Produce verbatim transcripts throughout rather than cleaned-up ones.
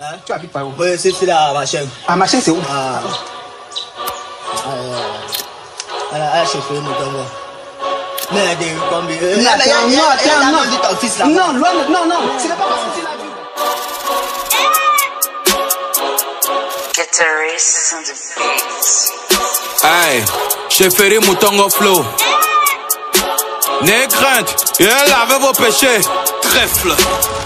Hein? Tu habites par où? Oui, c'est là, ma chaîne. Ah, ma chaîne, c'est où? Ah. Elle a chauffé mon tongo. Mais elle a dit combien? Non, attends, non, attends, non. Non, loin, non, non, c'est pas parce que tu l'as vu. Guitarist on the beats. Hey, j'ai ferré mon tongo flow. N'ayez crainte, et lavez vos péchés. Trèfle.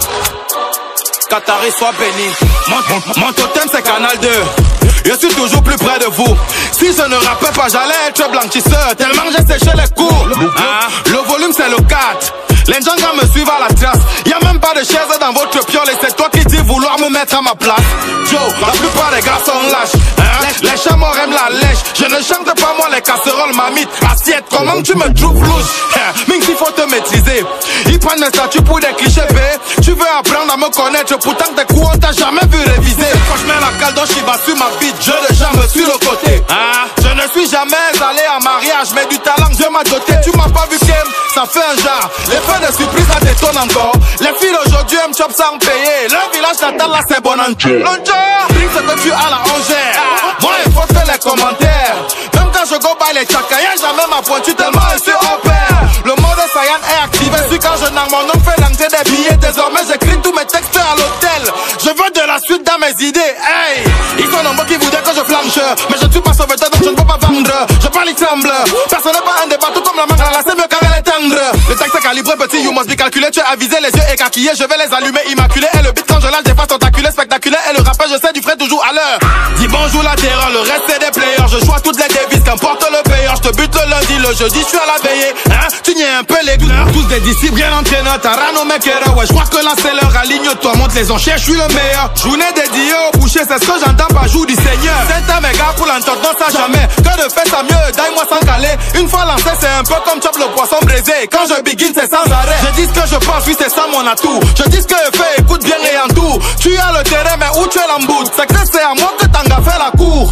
Qatari soit béni. Mon, mon, mon totem c'est Canal deux. Je suis toujours plus près de vous. Si je ne rappelle pas, j'allais être blanchisseur. Tellement j'ai séché les cours. Hein? Le volume c'est le quatre. Les gens me suivent à la trace. Y'a même pas de chaise dans votre piole. Et c'est toi qui dis vouloir me mettre à ma place. Joe, la plupart des gars sont lâches. Hein? Les chameaux aiment la lèche. Je ne chante pas moi les casseroles, mamite. Assiette, comment tu me trouves louche? Mink, il faut te maîtriser. Ils prennent mes statuts pour des clichés B. Tu veux apprendre à me connaître. Pourtant tes coups on t'a jamais vu réviser. Quand je mets la cale dans Shiba sur ma bite, je de jambes sur le côté. Hein? Je ne suis jamais allé en mariage, mais du talent Dieu m'a doté. Tu m'as pas vu Kem, ça fait un genre. L'effet de surprise ça détonne encore. Les filles aujourd'hui aiment chop sans payer. Le village natal là c'est bon en Dieu. Drink ce que tu as la ongère. Moi il faut faire les commentaires. Même quand je go by les tchaka, y'a jamais ma pointure tellement je suis au père. Le mode Saiyan est activé. Suis quand je n'ai mon nom fait l'entrée des billets. Désormais j'écris tous mes textes à l'hôtel. Je veux de la suite dans mes idées. Hey, ils sont nombreux qui voudraient que je flanche. Mais je ne suis pas sauveteur donc je ne peux pas vendre. Je parle, il tremble. Personne n'est pas un débat tout comme la mangue là, c'est mieux car elle est tendre. Le texte est calibré petit, you must be calculé. Tu es avisé, les yeux écarquillés. Je vais les allumer immaculés. Et le beat quand je lâche des fois tentaculé, spectaculaire. Et le rappeur je sais du frais toujours à l'heure. Dis bonjour la terreur, le reste c'est des players. Je choisis toutes les devises, qu'importe le payeur. Je te bute le lundi, le jeudi, je suis à la veillée. Hein, tu niais un peu les douleurs. Tous des disciples, bien entraîneurs. Tarano Mekera, ouais, je crois que là c'est l'heure. Aligne-toi, monte les enchères, je suis le meilleur. Journée dédiée au boucher, c'est ce que j'entends par jour du Seigneur. C'est un méga pour l'entendre, non ça jamais. Que de faire ça mieux, d'aille-moi sans caler. Une fois lancé, c'est un peu comme chop le poisson braisé. Quand je begin, c'est sans arrêt. Je dis ce que je pense, oui, c'est ça mon atout. Je dis ce que je fais, écoute bien et en tout. Tu as le terrain, mais où tu es l'embout? C'est que c'est à moi que t'en as fait la cour.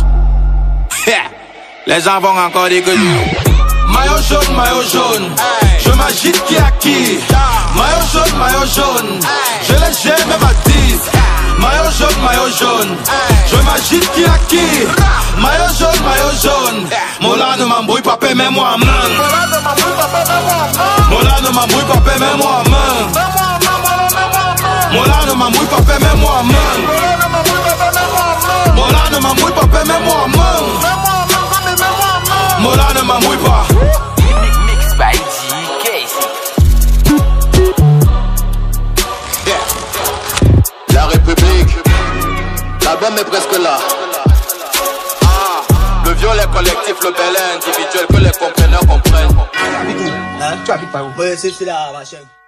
Les gens vont encore dire que je... Maillot jaune, maillot jaune, je m'agite qui a qui. Maillot jaune, maillot jaune, je les gère même à dix. Maillot jaune, maillot jaune, je m'agite qui a qui. Maillot jaune, maillot jaune, Mola ne m'embrouille pas, mets-moi en main. Mola ne m'embrouille pas, mets-moi en main. Mola ne m'embrouille pas, mets-moi en main. Mola ne m'embrouille pas, mets-moi en main. Mola ne m'embrouille pas. Mix by D K. Yeah. La République, l'album est presque là. Ah, le viol est collectif, le bel est individuel, que les compreneurs comprennent. Tu habites où? Hein? Tu habites par où? Oui, c'est là, ma chaîne.